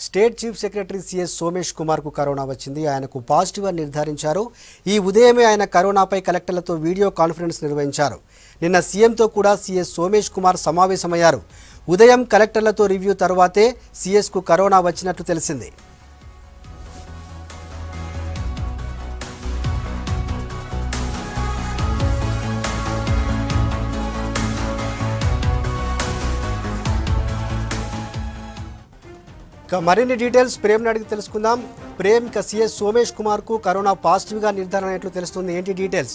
State chief secretary CS Somesh Kumar కు corona వచ్చింది. ఆయనకు పాజిటివ్ అని నిర్ధారించారు. ఈ ఉదయమే ఆయన కరోనాపై కలెక్టర్లతో వీడియో కాన్ఫరెన్స్ నిర్వహించారు. నిన్న సీఎంతో కూడా సిఎస్ సోమేష్ కుమార్ సమావేశమయ్యారు. ఉదయం కలెక్టర్లతో రివ్యూ తర్వాతే సిఎస్ కు కరోనా వచ్చినట్లు తెలిసింది. మరిన్ని డీటెయిల్స్ ప్రేమ్ అడిగి తెలుసుకుందాం. ప్రేమ్, సిఎస్ సోమేష్ కుమార్ కు కరోనా పాజిటివ్ గా నిర్ధారణ అయినట్లు తెలుస్తుంది. ఏంటి డీటెయిల్స్?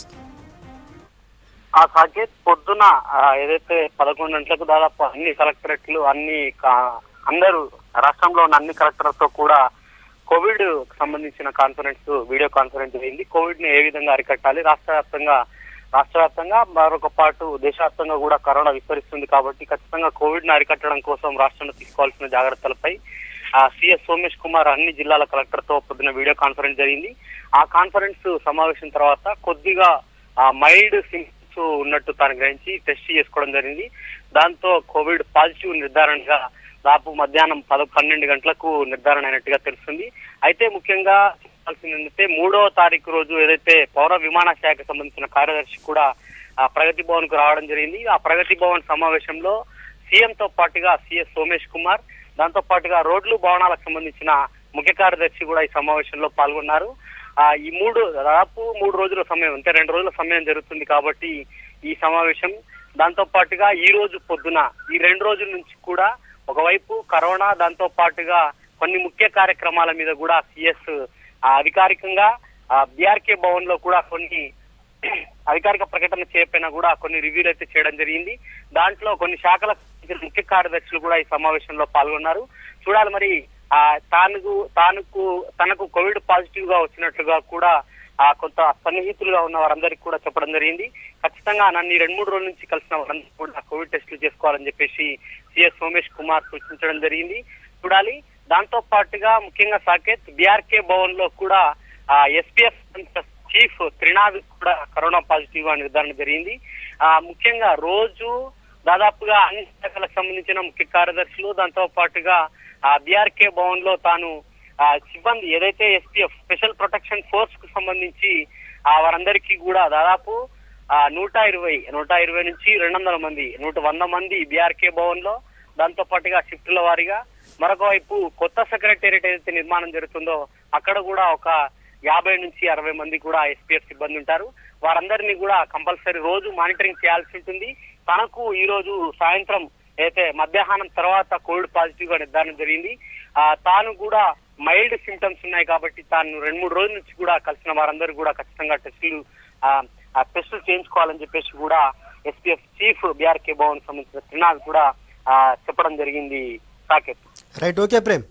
ఆ సాకేత్ పొద్దున ఏదైతే 11 గంటలకు దాదాపు అన్ని కలెక్టరేట్లు అందరూ రాష్ట్రంలో ఉన్న అన్ని కలెక్టర్లతో కూడా కోవిడ్ సంబంధించిన వీడియో కాన్ఫరెన్స్ జరిగింది. కోవిడ్ ని ఏ విధంగా అరికట్టాలి, రాష్ట్ర వ్యాప్తంగా మరొక పాటు దేశవ్యాప్తంగా కూడా కరోనా విస్తరిస్తుంది కాబట్టి ఖచ్చితంగా కోవిడ్ ని అరికట్టడం కోసం రాష్ట్రంలో తీసుకోవాల్సిన జాగ్రత్తలపై సిఎస్ సోమేష్ కుమార్ అన్ని జిల్లాల కలెక్టర్ తో పొద్దున వీడియో కాన్ఫరెన్స్ జరిగింది. ఆ కాన్ఫరెన్స్ సమావేశం తర్వాత కొద్దిగా మైల్డ్ సింప్టమ్స్ ఉన్నట్టు తాను గ్రహించి టెస్ట్ చేసుకోవడం జరిగింది. దాంతో కోవిడ్ పాజిటివ్ నిర్ధారణగా దాదాపు మధ్యాహ్నం 12 గంటలకు నిర్ధారణ అయినట్టుగా తెలుస్తుంది. అయితే ముఖ్యంగా చెప్పాల్సింది ఏంటంటే 3వ తారీఖు రోజు ఏదైతే పౌర విమాన శాఖకు సంబంధించిన కార్యదర్శి కూడా ప్రగతి భవన్ కు రావడం జరిగింది. ఆ ప్రగతి భవన్ సమావేశంలో సీఎంతో పాటుగా సిఎస్ సోమేష్ కుమార్, దాంతో పాటుగా రోడ్లు భవనాలకు సంబంధించిన ముఖ్య కార్యదర్శి కూడా ఈ సమావేశంలో పాల్గొన్నారు. ఈ దాదాపు 3 రోజుల సమయం, అంటే 2 రోజుల సమయం జరుగుతుంది కాబట్టి ఈ సమావేశం. దాంతో పాటుగా ఈ రోజు పొద్దున ఈ 2 రోజుల నుంచి కూడా ఒకవైపు కరోనా, దాంతో పాటుగా కొన్ని ముఖ్య కార్యక్రమాల మీద కూడా సిఎస్ అధికారికంగా బీఆర్కే భవన్ లో కూడా కొన్ని అధికారిక ప్రకటన చేయకపోయినా కూడా కొన్ని రివ్యూలు అయితే చేయడం జరిగింది. దాంట్లో కొన్ని శాఖల ముఖ్య కార్యదర్శులు కూడా ఈ సమావేశంలో పాల్గొన్నారు. చూడాలి మరి తనకు కోవిడ్ పాజిటివ్ గా వచ్చినట్లుగా కూడా కొంత సన్నిహితులుగా ఉన్న వారందరికీ కూడా చెప్పడం జరిగింది. ఖచ్చితంగా నన్ను 2-3 రోజుల నుంచి కలిసిన వారందరూ కూడా కోవిడ్ టెస్టులు చేసుకోవాలని చెప్పేసి సిఎస్ సోమేష్ కుమార్ సూచించడం జరిగింది. చూడాలి. దాంతో పాటుగా ముఖ్యంగా సాకేత్ బీఆర్కే భవన్ లో కూడా ఎస్పీఎఫ్ చీఫ్ త్రినాథ్ కూడా కరోనా పాజిటివ్ గా నిర్ధారణ జరిగింది. ముఖ్యంగా రోజు దాదాపుగా అన్ని శాఖలకు సంబంధించిన ముఖ్య కార్యదర్శులు, దాంతో పాటుగా బీఆర్కే భవన్ లో తాను సిబ్బంది ఏదైతే ఎస్పీఎఫ్ స్పెషల్ ప్రొటెక్షన్ ఫోర్స్ కు సంబంధించి వారందరికీ కూడా దాదాపు 120 నుంచి 200 మంది 100 మంది బీఆర్కే భవన్ లో, దాంతో పాటుగా షిఫ్టుల వారీగా మరొక వైపు కొత్త సెక్రటేరియట్ ఏదైతే నిర్మాణం జరుగుతుందో అక్కడ కూడా ఒక 50 నుంచి 60 మంది కూడా ఎస్పీఎఫ్ సిబ్బంది ఉంటారు. వారందరినీ కూడా కంపల్సరీ రోజు మానిటరింగ్ చేయాల్సి ఉంటుంది. తనకు ఈ రోజు సాయంత్రం అయితే మధ్యాహ్నం తర్వాత కోవిడ్ పాజిటివ్ గా నిర్ధారణ జరిగింది. తాను కూడా మైల్డ్ సిమ్టమ్స్ ఉన్నాయి కాబట్టి తాను 2-3 రోజుల నుంచి కూడా కలిసిన వారందరూ కూడా ఖచ్చితంగా టెస్టులు చేయించుకోవాలని చెప్పేసి కూడా ఎస్పీఎఫ్ చీఫ్ బీఆర్కే భవన్ సంబంధించిన త్రినాథ్ కూడా చెప్పడం జరిగింది. సాకేత్. Right, okay Prem.